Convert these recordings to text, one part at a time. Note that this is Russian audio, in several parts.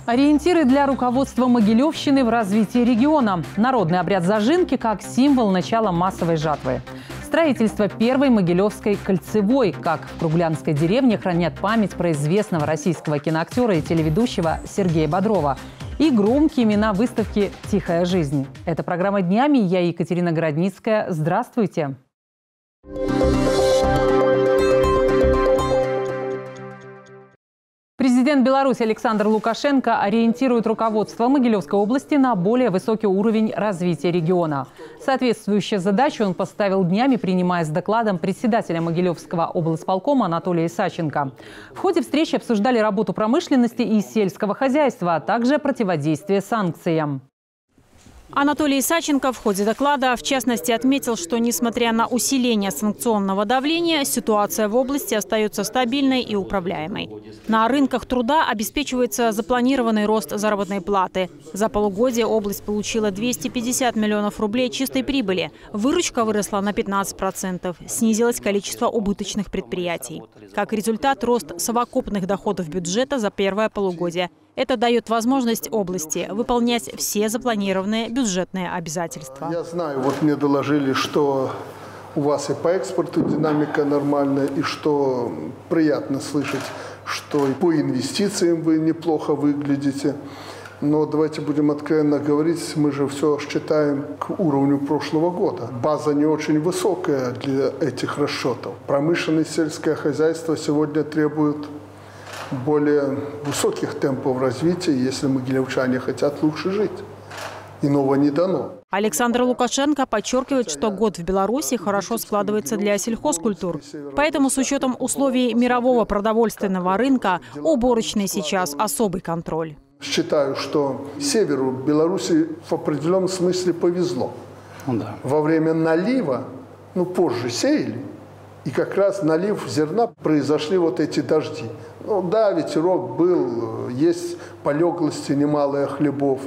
Ориентиры для руководства Могилевщины в развитии региона. Народный обряд зажинки как символ начала массовой жатвы. Строительство первой Могилевской кольцевой, как в Круглянской деревне хранят память про известного российского киноактера и телеведущего Сергея Бодрова. И громкие имена выставки «Тихая жизнь». Это программа «Днями». Я Екатерина Городницкая. Здравствуйте. Президент Беларуси Александр Лукашенко ориентирует руководство Могилевской области на более высокий уровень развития региона. Соответствующую задачу он поставил днями, принимая с докладом председателя Могилевского облсполкома Анатолия Исаченко. В ходе встречи обсуждали работу промышленности и сельского хозяйства, а также противодействие санкциям. Анатолий Исаченко в ходе доклада, в частности, отметил, что, несмотря на усиление санкционного давления, ситуация в области остается стабильной и управляемой. На рынках труда обеспечивается запланированный рост заработной платы. За полугодие область получила 250 миллионов рублей чистой прибыли. Выручка выросла на 15%. Снизилось количество убыточных предприятий. Как результат, рост совокупных доходов бюджета за первое полугодие. Это дает возможность области выполнять все запланированные бюджетные обязательства. Я знаю, вот мне доложили, что у вас и по экспорту динамика нормальная, и что приятно слышать, что и по инвестициям вы неплохо выглядите. Но давайте будем откровенно говорить, мы же все считаем к уровню прошлого года. База не очень высокая для этих расчетов. Промышленность, сельское хозяйство сегодня требуют более высоких темпов развития, если могилевчане хотят лучше жить. Иного не дано. Александр Лукашенко подчеркивает, что год в Беларуси хорошо складывается для сельхозкультур. Поэтому с учетом условий мирового продовольственного рынка уборочный сейчас особый контроль. Считаю, что северу Беларуси в определенном смысле повезло. Да. Во время налива, позже сеяли, и как раз налив зерна произошли вот эти дожди. Да, ветерок был, есть полеглости немалые хлебов,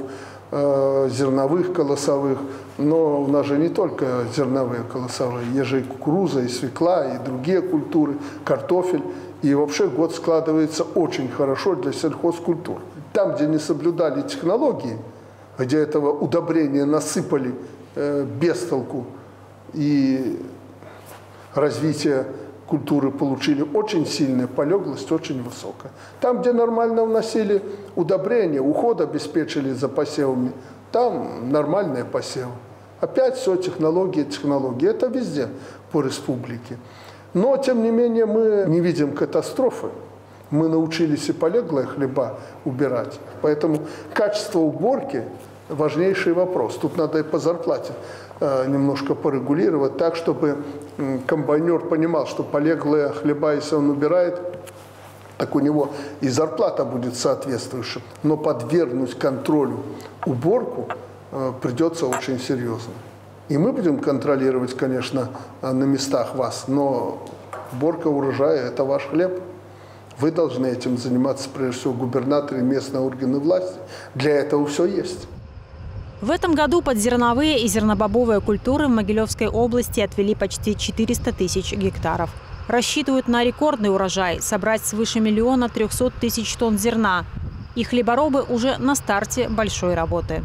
зерновых, колосовых, но у нас же не только зерновые, колосовые, есть же и кукуруза, и свекла, и другие культуры, картофель. И вообще год складывается очень хорошо для сельхозкультур. Там, где не соблюдали технологии, где этого удобрения насыпали без толку, и развитие культуры получили очень сильная, полеглость очень высокая. Там, где нормально вносили удобрения, уход обеспечили за посевами, там нормальные посевы. Опять все технологии. Это везде по республике. Но, тем не менее, мы не видим катастрофы. Мы научились и полеглые хлеба убирать. Поэтому качество уборки – важнейший вопрос. Тут надо и по зарплате немножко порегулировать так, чтобы комбайнер понимал, что полеглые хлеба, если он убирает, так у него и зарплата будет соответствующая. Но подвергнуть контролю уборку придется очень серьезно. И мы будем контролировать, конечно, на местах вас, но уборка урожая – это ваш хлеб. Вы должны этим заниматься, прежде всего, губернаторы и местные органы власти. Для этого все есть. В этом году под зерновые и зернобобовые культуры в Могилевской области отвели почти 400 тысяч гектаров. Рассчитывают на рекордный урожай – собрать свыше 1 300 000 тонн зерна. И хлеборобы уже на старте большой работы.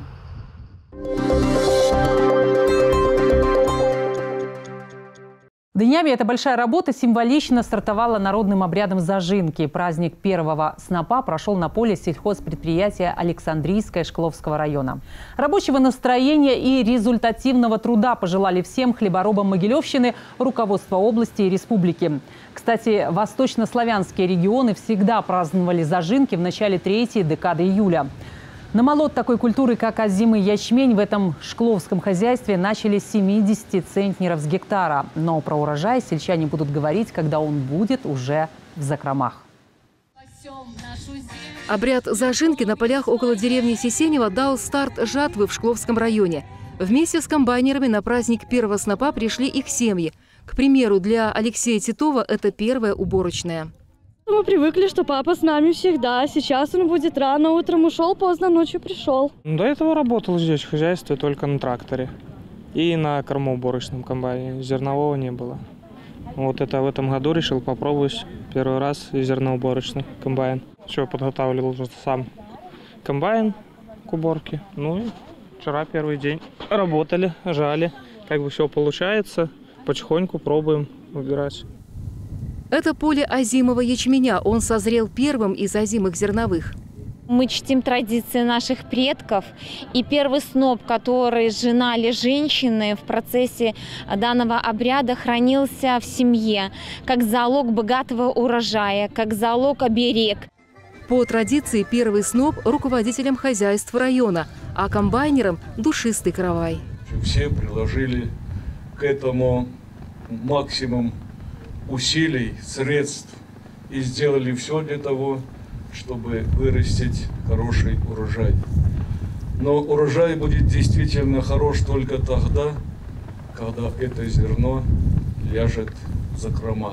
Днями эта большая работа символично стартовала народным обрядом зажинки. Праздник первого снопа прошел на поле сельхозпредприятия Александрийское Шкловского района. Рабочего настроения и результативного труда пожелали всем хлеборобам Могилевщины, руководство области и республики. Кстати, восточнославянские регионы всегда праздновали зажинки в начале третьей декады июля. Намолот такой культуры, как озимый ячмень, в этом шкловском хозяйстве начали с 70 центнеров с гектара. Но про урожай сельчане будут говорить, когда он будет уже в закромах. Обряд зажинки на полях около деревни Сесенево дал старт жатвы в Шкловском районе. Вместе с комбайнерами на праздник первого снопа пришли их семьи. К примеру, для Алексея Титова это первая уборочная. Мы привыкли, что папа с нами всегда. Сейчас он будет рано утром ушел, поздно ночью пришел. До этого работал здесь в хозяйстве только на тракторе и на кормоуборочном комбайне. Зернового не было. Вот это в этом году решил попробовать первый раз зерноуборочный комбайн. Все подготавливал уже сам комбайн к уборке. Ну и вчера первый день работали, жали. Как бы все получается. Потихоньку пробуем убирать. Это поле озимого ячменя. Он созрел первым из озимых зерновых. Мы чтим традиции наших предков. И первый сноп, который сжинали женщины в процессе данного обряда, хранился в семье, как залог богатого урожая, как залог оберег. По традиции первый сноп руководителям хозяйств района, а комбайнерам – душистый каравай. Все приложили к этому максимум усилий, средств и сделали все для того, чтобы вырастить хороший урожай. Но урожай будет действительно хорош только тогда, когда это зерно ляжет в закрома.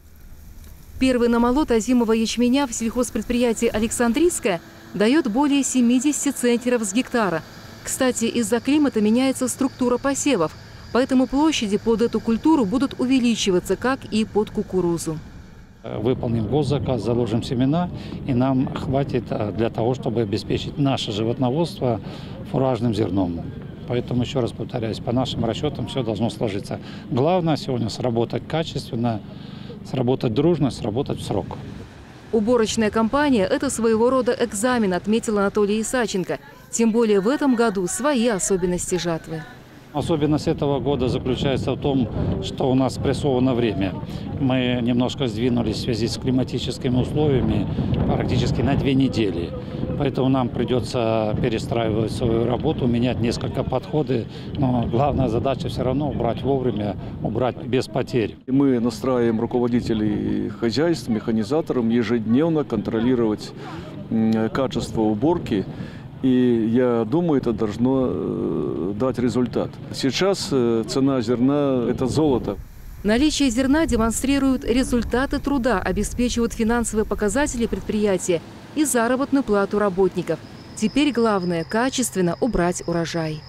Первый намолот озимого ячменя в сельхозпредприятии «Александрийское» дает более 70 центнеров с гектара. Кстати, из-за климата меняется структура посевов, поэтому площади под эту культуру будут увеличиваться, как и под кукурузу. Выполним госзаказ, заложим семена, и нам хватит для того, чтобы обеспечить наше животноводство фуражным зерном. Поэтому, еще раз повторяюсь, по нашим расчетам все должно сложиться. Главное сегодня сработать качественно, сработать дружно, сработать в срок. Уборочная кампания – это своего рода экзамен, отметил Анатолий Исаченко. Тем более в этом году свои особенности жатвы. Особенность этого года заключается в том, что у нас прессовано время. Мы немножко сдвинулись в связи с климатическими условиями практически на 2 недели. Поэтому нам придется перестраивать свою работу, менять несколько подходов. Но главная задача все равно убрать вовремя, убрать без потерь. Мы настраиваем руководителей хозяйств, механизаторов ежедневно контролировать качество уборки. И я думаю, это должно дать результат. Сейчас цена зерна – это золото. Наличие зерна демонстрирует результаты труда, обеспечивают финансовые показатели предприятия и заработную плату работников. Теперь главное – качественно убрать урожай.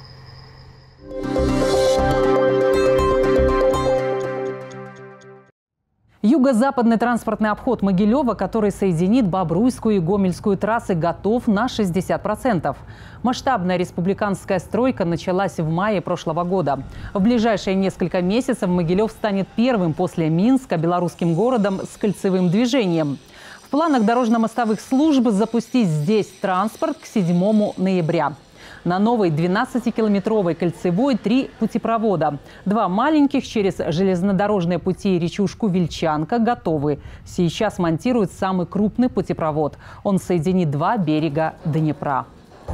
Юго-западный транспортный обход Могилева, который соединит Бобруйскую и Гомельскую трассы, готов на 60%. Масштабная республиканская стройка началась в мае прошлого года. В ближайшие несколько месяцев Могилев станет первым после Минска белорусским городом с кольцевым движением. В планах дорожно-мостовых служб запустить здесь транспорт к 7 ноября. На новой 12-километровой кольцевой 3 путепровода. 2 маленьких через железнодорожные пути и речушку Вильчанка готовы. Сейчас монтируют самый крупный путепровод. Он соединит 2 берега Днепра.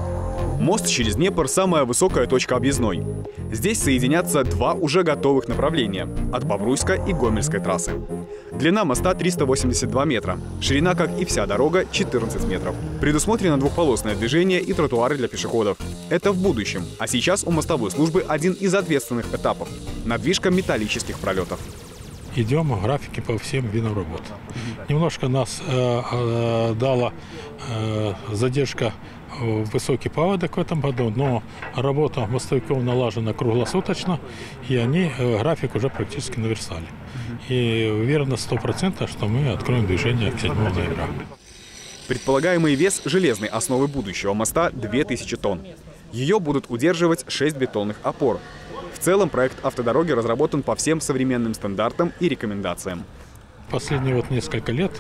Мост через Днепр – самая высокая точка объездной. Здесь соединятся 2 уже готовых направления – от Бобруйской и Гомельской трассы. Длина моста 382 метра, ширина, как и вся дорога, 14 метров. Предусмотрено двухполосное движение и тротуары для пешеходов. Это в будущем, а сейчас у мостовой службы один из ответственных этапов – надвижка металлических пролетов. Идем в графике по всем видам работ. Немножко нас дала задержка высокий паводок в этом году, но работа мостовиков налажена круглосуточно, и они график уже практически наверстали. И уверенно 100%, что мы откроем движение к 7 ноября. Предполагаемый вес железной основы будущего моста – 2000 тонн. Ее будут удерживать 6 бетонных опор. В целом проект автодороги разработан по всем современным стандартам и рекомендациям. Последние несколько лет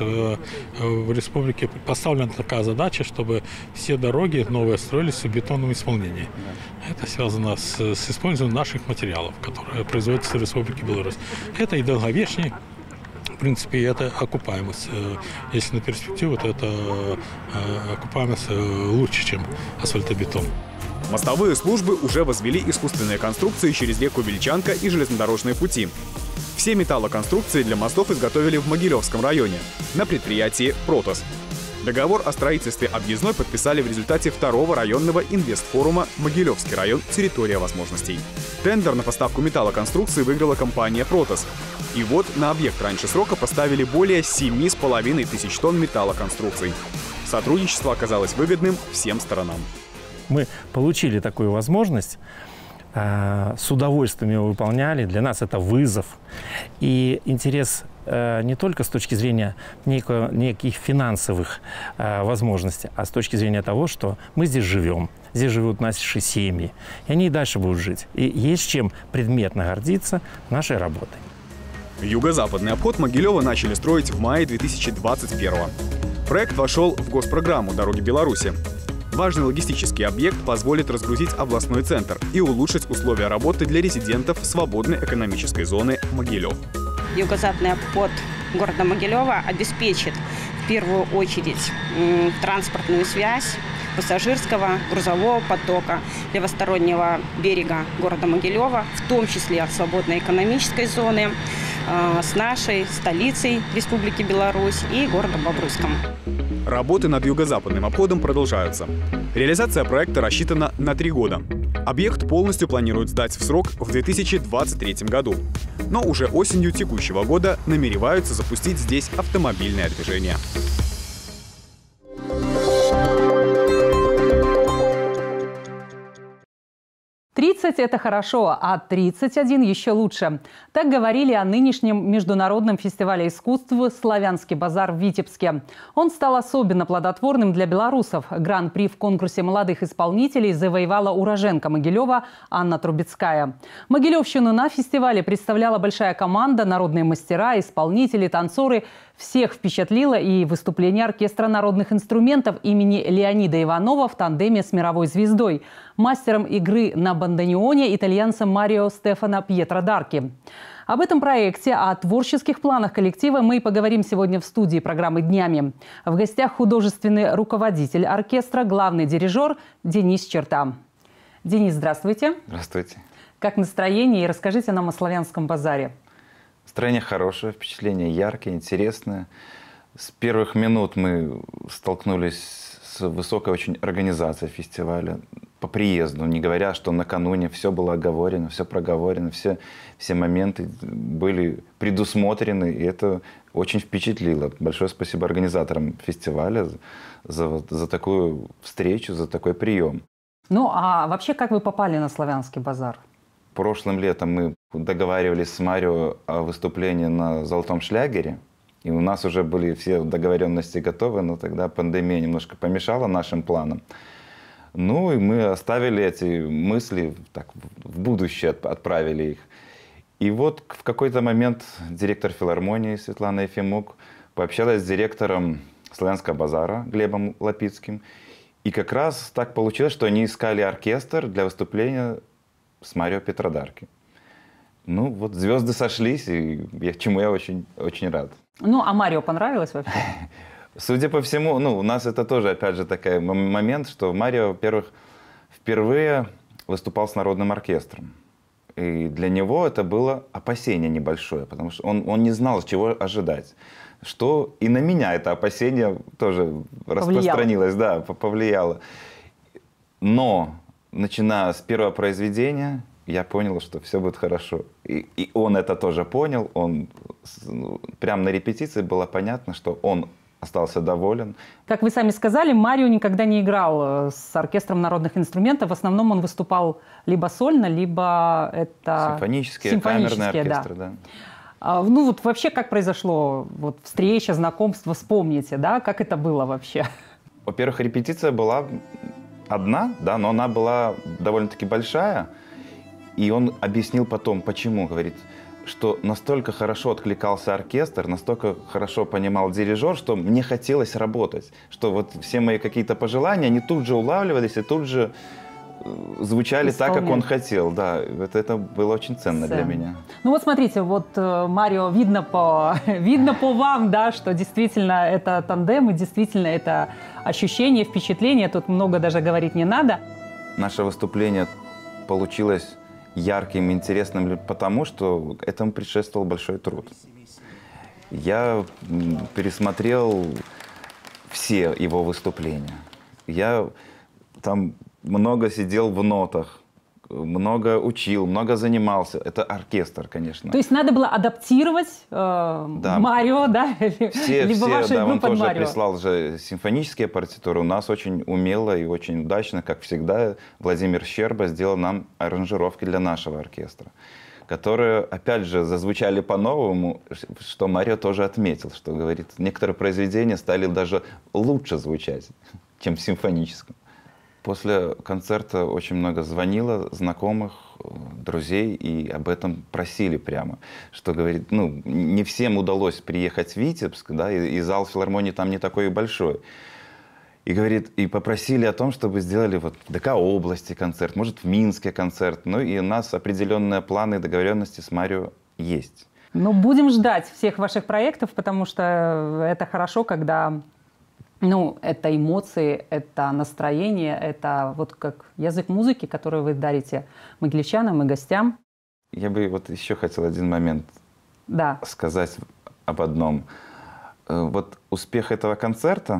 в республике поставлена такая задача, чтобы все дороги новые строились в бетонном исполнении. Это связано с использованием наших материалов, которые производятся в Республике Беларусь. Это и долговечнее, в принципе, это окупаемость. Если на перспективу, то это окупаемость лучше, чем асфальтобетон. Мостовые службы уже возвели искусственные конструкции через реку Вильчанка и железнодорожные пути. Все металлоконструкции для мостов изготовили в Могилевском районе, на предприятии «Протос». Договор о строительстве объездной подписали в результате 2-го районного инвестфорума «Могилевский район. Территория возможностей». Тендер на поставку металлоконструкций выиграла компания «Протос». И вот на объект раньше срока поставили более 7,5 тысяч тонн металлоконструкций. Сотрудничество оказалось выгодным всем сторонам. Мы получили такую возможность, с удовольствием его выполняли. Для нас это вызов. И интерес не только с точки зрения неких финансовых возможностей, а с точки зрения того, что мы здесь живем, здесь живут наши семьи, и они и дальше будут жить. И есть чем предметно гордиться нашей работой. Юго-западный обход Могилева начали строить в мае 2021 года. Проект вошел в госпрограмму «Дороги Беларуси». Важный логистический объект позволит разгрузить областной центр и улучшить условия работы для резидентов свободной экономической зоны Могилев. Юго-западный обход города Могилева обеспечит в первую очередь транспортную связь пассажирского, грузового потока левостороннего берега города Могилева, в том числе от свободной экономической зоны, с нашей столицей Республики Беларусь и городом Бобруйском. Работы над юго-западным обходом продолжаются. Реализация проекта рассчитана на 3 года. Объект полностью планируют сдать в срок в 2023 году. Но уже осенью текущего года намереваются запустить здесь автомобильное движение. 30 – это хорошо, а 31 – еще лучше. Так говорили о нынешнем международном фестивале искусств «Славянский базар» в Витебске. Он стал особенно плодотворным для белорусов. Гран-при в конкурсе молодых исполнителей завоевала уроженка Могилева Анна Трубецкая. Могилевщину на фестивале представляла большая команда, народные мастера, исполнители, танцоры. Всех впечатлило и выступление оркестра народных инструментов имени Леонида Иванова в тандеме с мировой звездой, мастером игры на бандонеоне итальянцем Марио Стефано Пьетро-Дарки. Об этом проекте, о творческих планах коллектива мы поговорим сегодня в студии программы «Днями». В гостях художественный руководитель оркестра, главный дирижер Денис Черта. Денис, здравствуйте. Здравствуйте. Как настроение? И расскажите нам о Славянском базаре. Настроение хорошее, впечатление яркое, интересное. С первых минут мы столкнулись с высокой очень организацией фестиваля по приезду, не говоря, что накануне все было оговорено, все проговорено, все моменты были предусмотрены, и это очень впечатлило. Большое спасибо организаторам фестиваля за такую встречу, за такой прием. Ну, а вообще, как вы попали на Славянский базар? Прошлым летом мы договаривались с Марио о выступлении на «Золотом шлягере». И у нас уже были все договоренности готовы, но тогда пандемия немножко помешала нашим планам. Ну и мы оставили эти мысли, так, в будущее отправили их. И вот в какой-то момент директор филармонии Светлана Ефимук пообщалась с директором Славянского базара Глебом Лапицким. И как раз так получилось, что они искали оркестр для выступления с Марио Пьетро-Дарки. Ну, вот звезды сошлись, и чему я очень, очень рад. Ну, а Марио понравилось вообще? Судя по всему, ну, у нас это тоже, опять же, такой момент, что Марио, во-первых, впервые выступал с народным оркестром. И для него это было опасение небольшое, потому что он не знал, чего ожидать. Что и на меня это опасение тоже распространилось, да, повлияло. Но начиная с первого произведения, я понял, что все будет хорошо. И он это тоже понял. Прямо на репетиции было понятно, что он остался доволен. Как вы сами сказали, Марио никогда не играл с оркестром народных инструментов. В основном он выступал либо сольно, либо это симфонические камерные оркестры. Да. Ну вот вообще как произошло вот, встреча, знакомство, вспомните, да, как это было вообще? Во-первых, репетиция была одна, да, но она была довольно-таки большая. И он объяснил потом, почему, говорит, что настолько хорошо откликался оркестр, настолько хорошо понимал дирижер, что мне хотелось работать. Что вот все мои какие-то пожелания, они тут же улавливались и тут же звучали так, как он хотел. Да, вот это было очень ценно для меня. Ну вот смотрите, вот Марио, видно по вам, да, что действительно это тандем, и действительно это ощущение, впечатление. Тут много даже говорить не надо. Наше выступление получилось ярким, интересным, потому что этому предшествовал большой труд. Я пересмотрел все его выступления. Я там много сидел в нотах, много учил, много занимался. Это оркестр, конечно. То есть надо было адаптировать да. Марио, да? Либо вашу игру он под тоже Марио. прислал же симфонические партитуры. У нас очень умело и очень удачно, как всегда, Владимир Щерба сделал нам аранжировки для нашего оркестра. которые, опять же, зазвучали по-новому, что Марио тоже отметил, что, говорит, некоторые произведения стали даже лучше звучать, чем в симфоническом. После концерта очень много звонило знакомых, друзей, и об этом просили прямо. Что, говорит, ну, не всем удалось приехать в Витебск, да, и зал филармонии там не такой большой. И, говорит, и попросили о том, чтобы сделали вот в ДК области концерт, может, в Минске концерт. Ну, и у нас определенные планы, договоренности с Марио есть. Ну, будем ждать всех ваших проектов, потому что это хорошо, когда... Ну, это эмоции, это настроение, это вот как язык музыки, который вы дарите могилевчанам и гостям. Я бы вот еще хотел один момент сказать об одном. Вот успех этого концерта,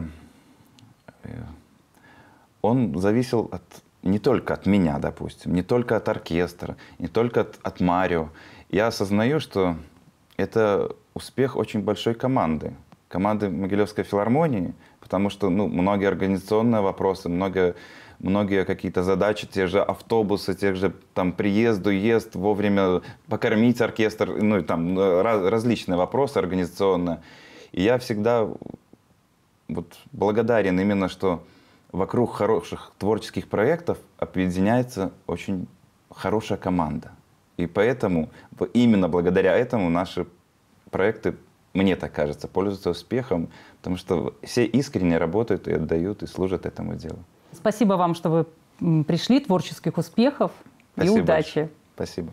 он зависел не только от меня, допустим, не только от оркестра, не только от Марио. Я осознаю, что это успех очень большой команды Могилевской филармонии, потому что многие организационные вопросы, многие какие-то задачи, те же автобусы, тех же там приезд, уезд, вовремя покормить оркестр, ну и там различные вопросы организационные. И я всегда вот благодарен именно, что вокруг хороших творческих проектов объединяется очень хорошая команда. И поэтому, именно благодаря этому наши проекты, мне так кажется, пользуются успехом, потому что все искренне работают и отдают, и служат этому делу. Спасибо вам, что вы пришли. Творческих успехов и удачи. Спасибо.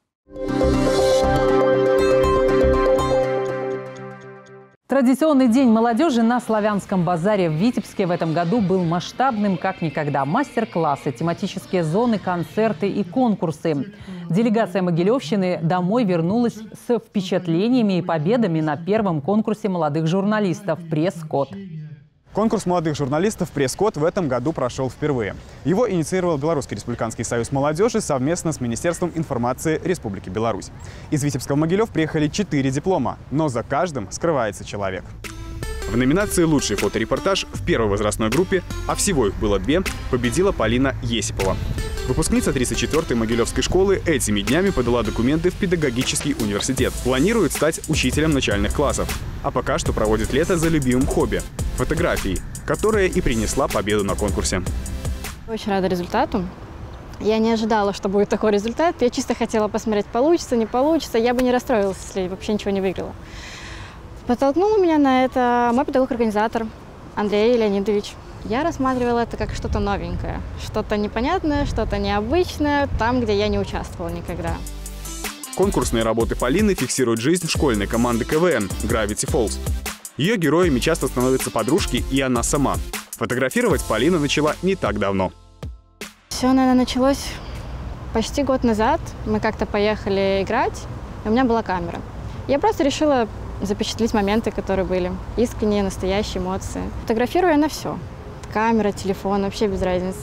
Традиционный день молодежи на Славянском базаре в Витебске в этом году был масштабным как никогда. Мастер-классы, тематические зоны, концерты и конкурсы. Делегация Могилевщины домой вернулась с впечатлениями и победами на первом конкурсе молодых журналистов «Пресс-код». Конкурс молодых журналистов «Пресс-код» в этом году прошел впервые. Его инициировал Белорусский республиканский союз молодежи совместно с Министерством информации Республики Беларусь. Из Витебска в Могилев приехали 4 диплома, но за каждым скрывается человек. В номинации «Лучший фоторепортаж» в первой возрастной группе, а всего их было 2, победила Полина Есипова. Выпускница 34-й Могилевской школы этими днями подала документы в педагогический университет. Планирует стать учителем начальных классов. А пока что проводит лето за любимым хобби – фотографией, которая и принесла победу на конкурсе. Очень рада результату. Я не ожидала, что будет такой результат. Я чисто хотела посмотреть, получится, не получится. Я бы не расстроилась, если вообще ничего не выиграла. Подтолкнул меня на это мой педагог-организатор Андрей Леонидович. Я рассматривала это как что-то новенькое, что-то непонятное, что-то необычное, там, где я не участвовала никогда. Конкурсные работы Полины фиксируют жизнь школьной команды КВН Gravity Falls. Ее героями часто становятся подружки и она сама. Фотографировать Полина начала не так давно. Все, наверное, началось почти год назад. Мы как-то поехали играть, и у меня была камера. Я просто решила запечатлеть моменты, которые были. Искренние, настоящие эмоции. Фотографирую я на все. Камера, телефон, вообще без разницы.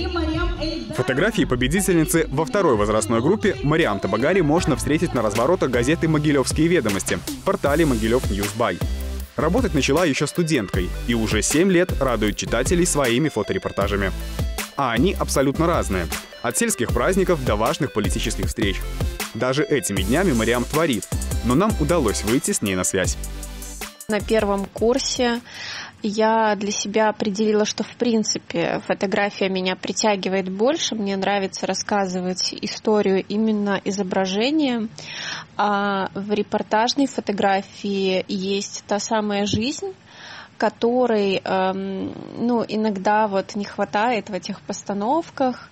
Фотографии победительницы во второй возрастной группе Мариам Табагари можно встретить на разворотах газеты «Могилевские ведомости» в портале «Могилев Ньюсбай». Работать начала еще студенткой и уже 7 лет радует читателей своими фоторепортажами. А они абсолютно разные. От сельских праздников до важных политических встреч. Даже этими днями Мариам творит, но нам удалось выйти с ней на связь. На первом курсе я для себя определила, что в принципе фотография меня притягивает больше. Мне нравится рассказывать историю именно изображением. А в репортажной фотографии есть та самая жизнь, которой иногда вот не хватает в этих постановках,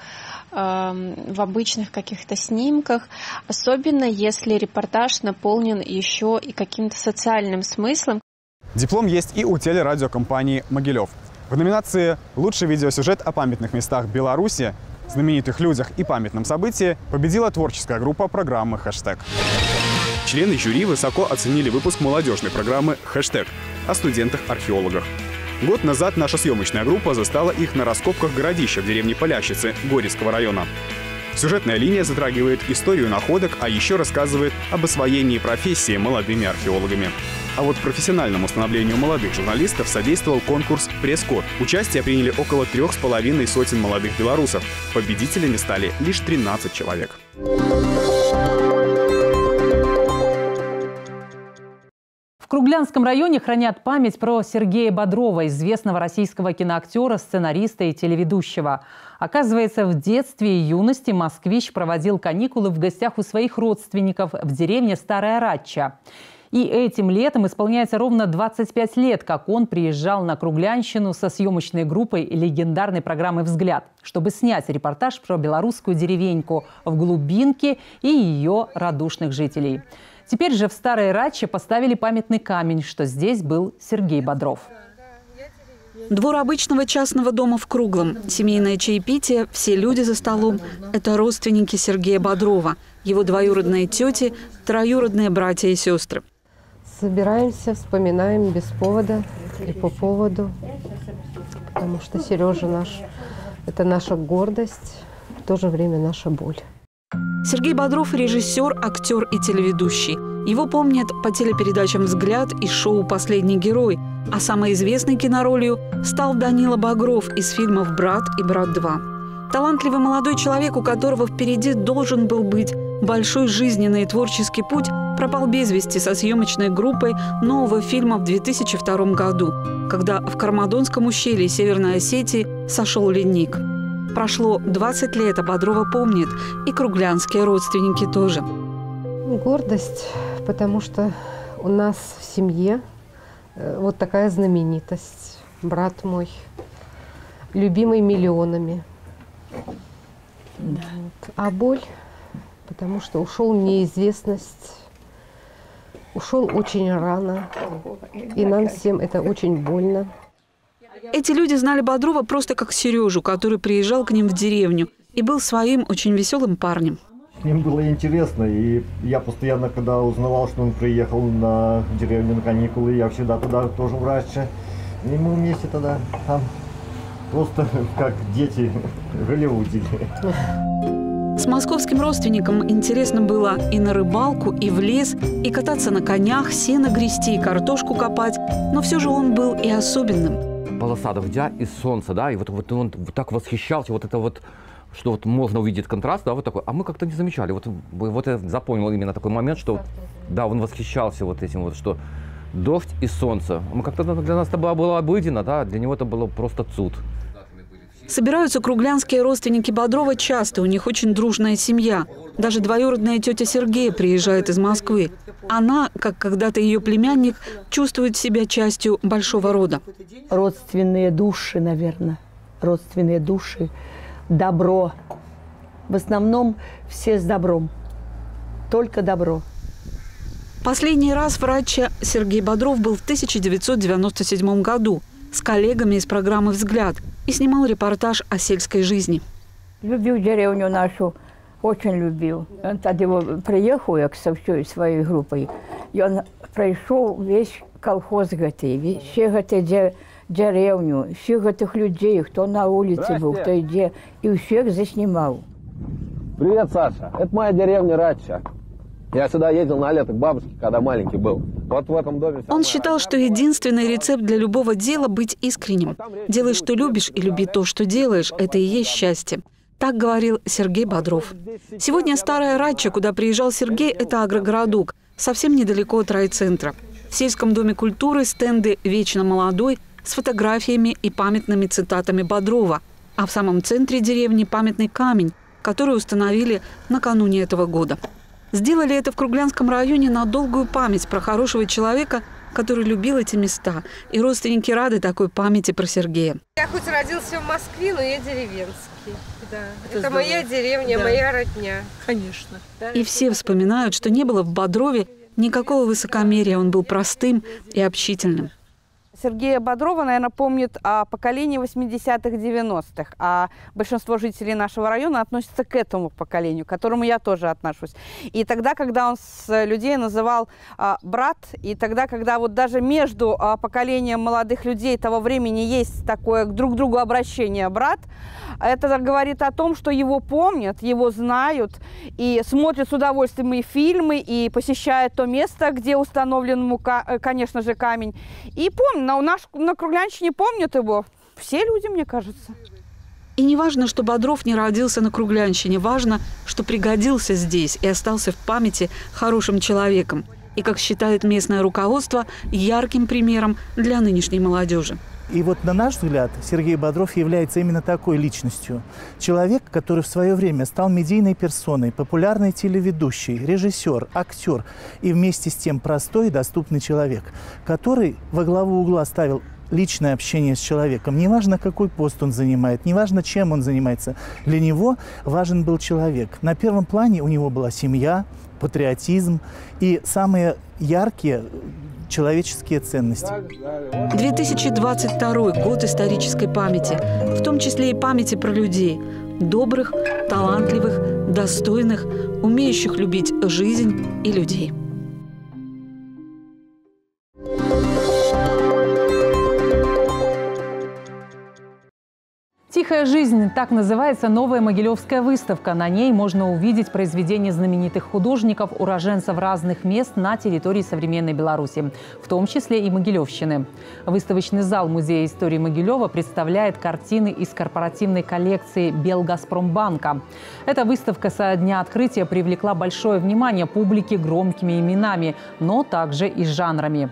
в обычных каких-то снимках, особенно если репортаж наполнен еще и каким-то социальным смыслом. Диплом есть и у телерадиокомпании «Могилев». В номинации «Лучший видеосюжет о памятных местах Беларуси, знаменитых людях и памятном событии» победила творческая группа программы «Хэштег». Члены жюри высоко оценили выпуск молодежной программы «Хэштег» о студентах-археологах. Год назад наша съемочная группа застала их на раскопках городища в деревне Полящицы Горецкого района. Сюжетная линия затрагивает историю находок, а еще рассказывает об освоении профессии молодыми археологами. А вот профессиональному становлению молодых журналистов содействовал конкурс «Пресс-код». Участие приняли около 3,5 сотен молодых белорусов. Победителями стали лишь 13 человек. Круглянском районе хранят память про Сергея Бодрова, известного российского киноактера, сценариста и телеведущего. Оказывается, в детстве и юности москвич проводил каникулы в гостях у своих родственников в деревне Старая Радча. И этим летом исполняется ровно 25 лет, как он приезжал на Круглянщину со съемочной группой легендарной программы «Взгляд», чтобы снять репортаж про белорусскую деревеньку в глубинке и ее радушных жителей. Теперь же в Старой Радче поставили памятный камень, что здесь был Сергей Бодров. Двор обычного частного дома в Круглом. Семейное чаепитие, все люди за столом – это родственники Сергея Бодрова, его двоюродные тети, троюродные братья и сестры. Собираемся, вспоминаем без повода и по поводу, потому что Сережа наш – это наша гордость, в то же время наша боль. Сергей Бодров – режиссер, актер и телеведущий. Его помнят по телепередачам «Взгляд» и шоу «Последний герой», а самой известной киноролью стал Данила Багров из фильмов «Брат» и «Брат 2». Талантливый молодой человек, у которого впереди должен был быть большой жизненный и творческий путь, пропал без вести со съемочной группой нового фильма в 2002 году, когда в Кармадонском ущелье Северной Осетии сошел ледник. Прошло 20 лет, а Бодрова помнит, и круглянские родственники тоже. Гордость, потому что у нас в семье вот такая знаменитость. Брат мой, любимый миллионами. Да. А боль, потому что ушел в неизвестность, ушел очень рано, и нам всем это очень больно. Эти люди знали Бодрова просто как Сережу, который приезжал к ним в деревню и был своим очень веселым парнем. С ним было интересно, и я постоянно, когда узнавал, что он приехал на деревню на каникулы, я всегда туда тоже в Радче. И мы вместе тогда там просто как дети в Голливуде. С московским родственником интересно было и на рыбалку, и в лес, и кататься на конях, сено грести, и картошку копать. Но все же он был и особенным. Полоса дождя и солнца, да, и вот он так восхищался, вот это вот, что вот можно увидеть контраст, да, вот такой. А мы как-то не замечали. Вот я запомнил именно такой момент, что, да, он восхищался вот этим вот, что дождь и солнце. Мы как-то, для нас это было обыденно, да, для него это было просто цуд. Собираются круглянские родственники Бодрова часто, у них очень дружная семья. Даже двоюродная тетя Сергея приезжает из Москвы. Она, как когда-то ее племянник, чувствует себя частью большого рода. Родственные души, наверное, родственные души, добро. В основном все с добром, только добро. Последний раз в Радче Сергей Бодров был в 1997 году с коллегами из программы «Взгляд» и снимал репортаж о сельской жизни. Любил деревню нашу, очень любил. Он тогда приехал со всей своей группой, и он прошел весь колхоз, все деревню, всех этих людей, кто на улице был, кто где, и всех заснимал. Привет, Саша. Это моя деревня Радча. Я сюда ездил на лето к бабушке, когда маленький был. Вот в этом доме... Он считал, что единственный рецепт для любого дела – быть искренним. Делай, что любишь, и люби то, что делаешь. Это и есть счастье. Так говорил Сергей Бодров. Сегодня Старая Радча, куда приезжал Сергей, это агрогородок, совсем недалеко от райцентра. В сельском доме культуры стенды «Вечно молодой» с фотографиями и памятными цитатами Бодрова. А в самом центре деревни памятный камень, который установили накануне этого года. Сделали это в Круглянском районе на долгую память про хорошего человека, который любил эти места. И родственники рады такой памяти про Сергея. Я хоть родился в Москве, но я деревенский. Да. Это моя деревня, да. Моя родня. Конечно. И все вспоминают, что не было в Бодрове никакого высокомерия. Он был простым и общительным. Сергея Бодрова, наверное, помнит о поколении 80-х, 90-х, а большинство жителей нашего района относятся к этому поколению, к которому я тоже отношусь. И тогда, когда он с людей называл брат, и тогда, когда вот даже между поколением молодых людей того времени есть такое друг к другу обращение «брат», это говорит о том, что его помнят, его знают, и смотрят с удовольствием и фильмы, и посещают то место, где установлен, конечно же, камень. И помнят, на Круглянщине помнят его все люди, мне кажется. И не важно, что Бодров не родился на Круглянщине, важно, что пригодился здесь и остался в памяти хорошим человеком. и, как считает местное руководство, ярким примером для нынешней молодежи. И вот, на наш взгляд, Сергей Бодров является именно такой личностью. Человек, который в свое время стал медийной персоной, популярный телеведущий, режиссер, актер и вместе с тем простой и доступный человек, который во главу угла ставил личное общение с человеком. Неважно, какой пост он занимает, неважно, чем он занимается. Для него важен был человек. На первом плане у него была семья, патриотизм и самые яркие человеческие ценности. 2022 год исторической памяти, в том числе и памяти про людей. Добрых, талантливых, достойных, умеющих любить жизнь и людей. «Тихая жизнь» – так называется новая могилевская выставка. На ней можно увидеть произведения знаменитых художников, уроженцев разных мест на территории современной Беларуси, в том числе и Могилевщины. Выставочный зал Музея истории Могилева представляет картины из корпоративной коллекции Белгазпромбанка. Эта выставка со дня открытия привлекла большое внимание публики громкими именами, но также и жанрами.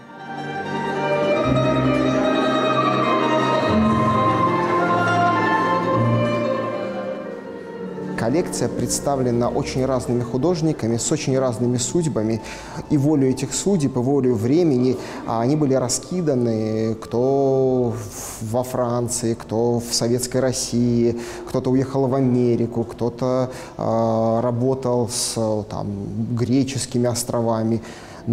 Коллекция представлена очень разными художниками, с очень разными судьбами. И волю этих судеб, и волю времени они были раскиданы, кто во Франции, кто в Советской России, кто-то уехал в Америку, кто-то работал с греческими островами.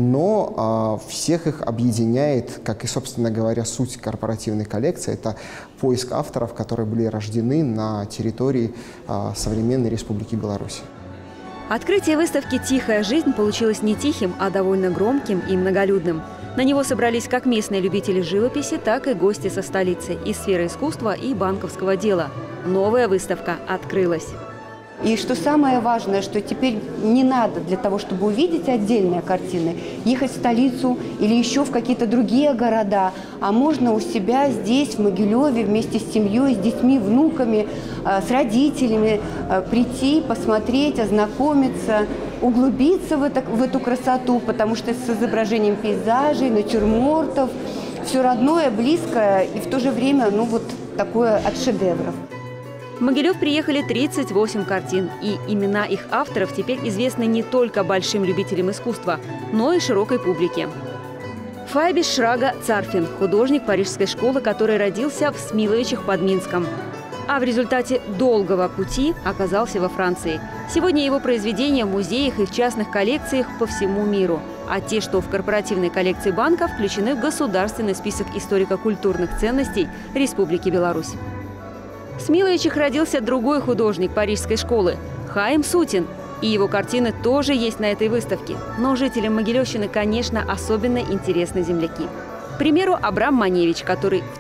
Но всех их объединяет, как и, собственно говоря, суть корпоративной коллекции, это поиск авторов, которые были рождены на территории современной Республики Беларусь. Открытие выставки «Тихая жизнь» получилось не тихим, а довольно громким и многолюдным. На него собрались как местные любители живописи, так и гости со столицы, из сферы искусства и банковского дела. Новая выставка открылась. И что самое важное, что теперь не надо для того, чтобы увидеть отдельные картины, ехать в столицу или еще в какие-то другие города, а можно у себя здесь, в Могилеве, вместе с семьей, с детьми, внуками, с родителями прийти, посмотреть, ознакомиться, углубиться в эту красоту, потому что с изображением пейзажей, натюрмортов, все родное, близкое и в то же время, такое от шедевров. В Могилев приехали 38 картин, и имена их авторов теперь известны не только большим любителям искусства, но и широкой публике. Файбис Шрага Царфин – художник парижской школы, который родился в Смиловичах под Минском. А в результате долгого пути оказался во Франции. Сегодня его произведения в музеях и в частных коллекциях по всему миру. А те, что в корпоративной коллекции банка, включены в государственный список историко-культурных ценностей Республики Беларусь. В Смиловичах родился другой художник парижской школы – Хаим Сутин. И его картины тоже есть на этой выставке. Но жителям Могилевщины, конечно, особенно интересны земляки. К примеру, Абрам Маневич, который в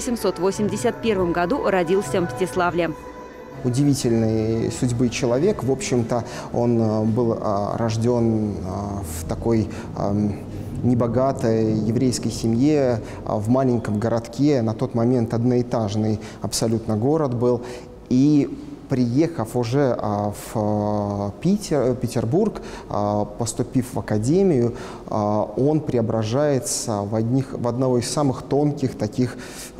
1881 году родился в Мстиславле. Удивительной судьбы человек. В общем-то, он был рожден в такой небогатой еврейской семье, в маленьком городке. На тот момент одноэтажный абсолютно город был. И приехав уже в Петербург, поступив в академию, он преображается в одного из самых тонких таких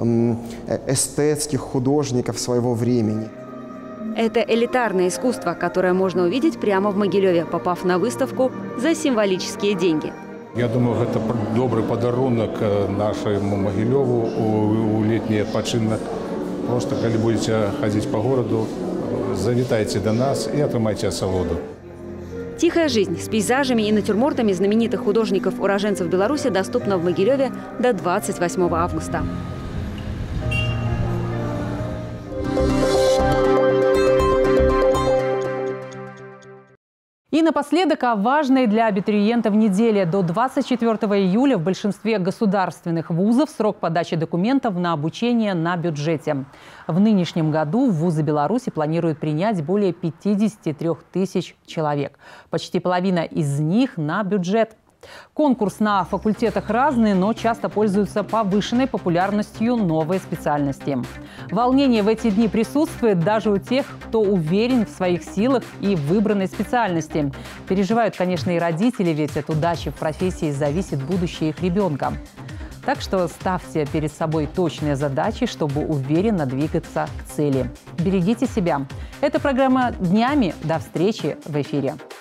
эстетских художников своего времени. Это элитарное искусство, которое можно увидеть прямо в Могилеве, попав на выставку за символические деньги. Я думаю, это добрый подарунок нашему Могилеву у летний отпочинок. Просто, когда будете ходить по городу, завитайте до нас и отримайте асалоду. «Тихая жизнь» с пейзажами и натюрмортами знаменитых художников-уроженцев Беларуси доступна в Могилеве до 28 августа. И напоследок о важной для абитуриентов неделе. До 24 июля в большинстве государственных вузов срок подачи документов на обучение на бюджете. В нынешнем году вузы Беларуси планируют принять более 53 тысяч человек. Почти половина из них на бюджет. Конкурс на факультетах разный, но часто пользуются повышенной популярностью новые специальности. Волнение в эти дни присутствует даже у тех, кто уверен в своих силах и в выбранной специальности. Переживают, конечно, и родители, ведь от удачи в профессии зависит будущее их ребенка. Так что ставьте перед собой точные задачи, чтобы уверенно двигаться к цели. Берегите себя. Это программа «Днями». До встречи в эфире.